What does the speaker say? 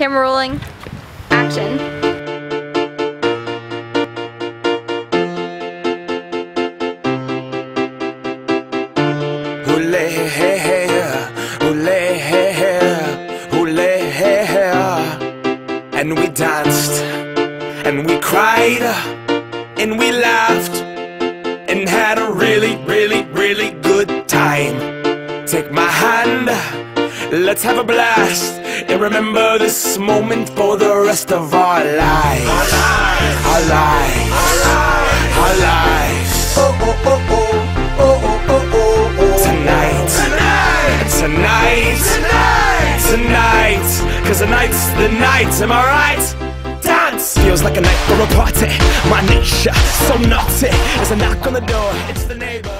Camera rolling. Action. And we danced, and we cried, and we laughed, and had a really, really, really good time. Take my hand, let's have a blast, and remember this moment for the rest of our lives. Our lives, our lives. Oh, oh, oh, oh, oh, oh, oh, oh, oh. Tonight, tonight, cause tonight's the night, am I right? Dance! Feels like a night for a party. My nature, so naughty. There's a knock on the door, it's the neighbor.